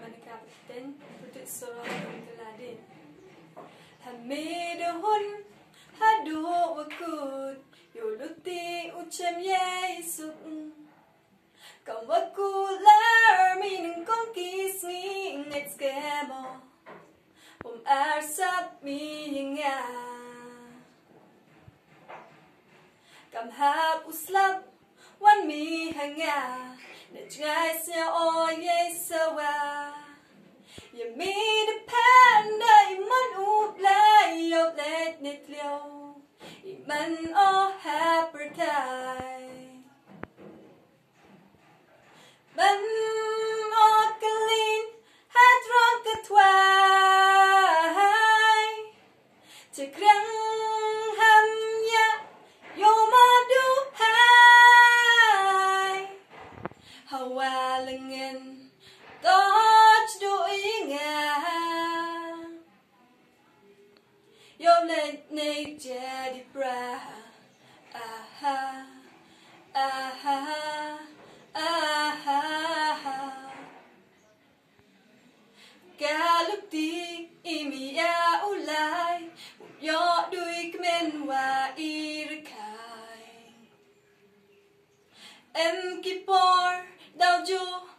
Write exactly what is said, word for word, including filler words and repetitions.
Anakapaten, Putitsora, Galadin. Hamidahun, Hadu Wakut, Yoluti Uchem Yesuk. Come Wakular, meaning Conquist me, let's get more. Um Arsap me, Come hap uslap, one me hang out. Let guys ya oh yes so well. You made a panda iman uplay yo let nit liao. Iman oh happy time. Man oh clean had drunk a twine. To krang ham ya yo madu hai. Hawalangin God's doing it. Yo let nature di bra. Aha, aha, aha. Galupti imia ulai. Yo đuôi kmen wa irkai. Em kipor đau chu.